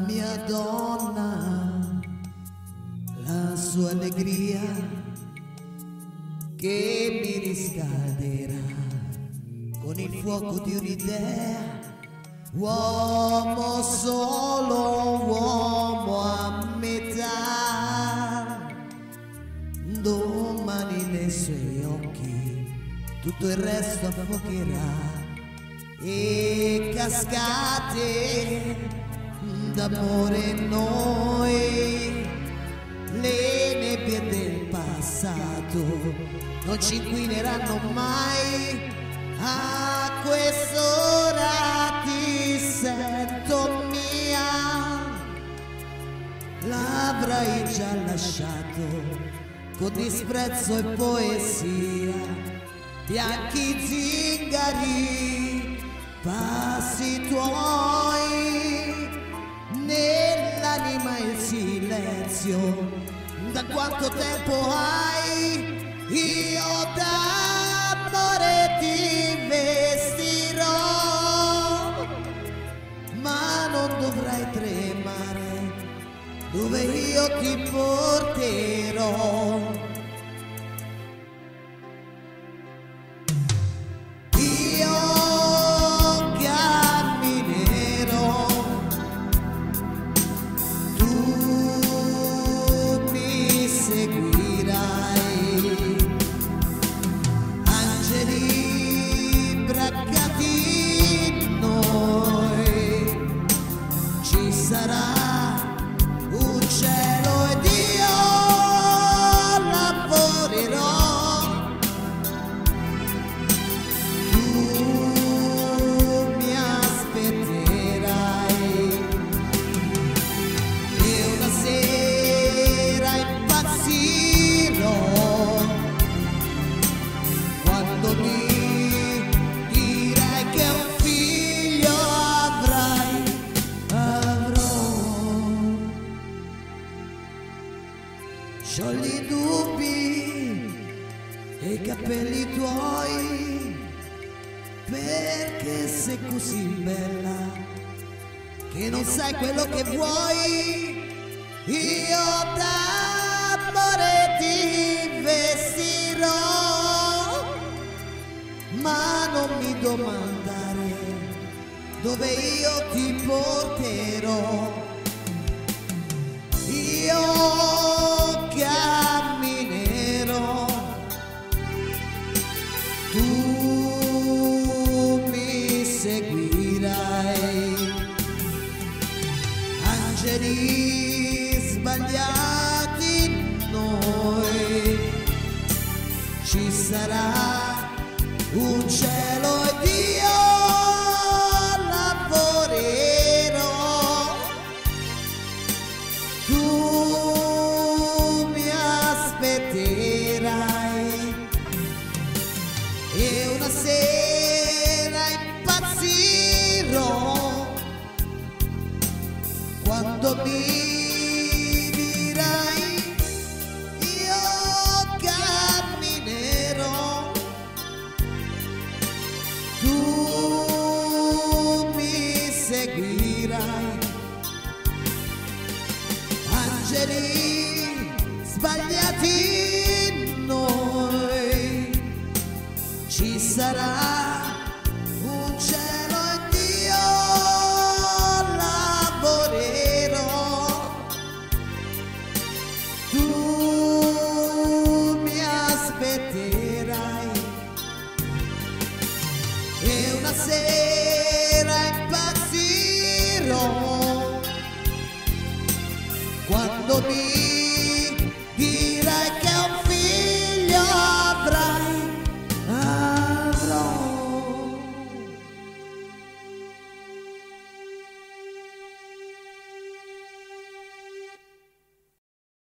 mia donna, la sua allegria che mi riscalderà con il fuoco di un'idea. Uomo solo, uomo a metà. Domani nei suoi occhi tutto il resto affuocherà, e cascate d'amore noi, le nebbie del passato non ci inquineranno mai. A quest'ora ti sento mia, l'avrai già lasciato con disprezzo e poesia. Bianchi zingari, passi tuoi, nell'anima il silenzio. Da quanto tempo hai? Io d'amore ti vestirò, ma non dovrai tremare dove io ti porterò. Sciogli i dubbi e i capelli tuoi, perché sei così bella che non sai quello che vuoi. Io d'amore ti vestirò, ma non mi domandare dove io ti porterò. Io camminerò, tu mi seguirai. Angeli sbagliati in noi, ci sarà un cielo ed io lavorerò. Tu mi aspetterai e una sera impazzirò quando mi dirai io camminerò. Tu mi seguirai. Angeli sbagliati in noi, ci sarà un cielo ed io lavorerò. Tu mi aspetterai e una sera impazzirò quando mi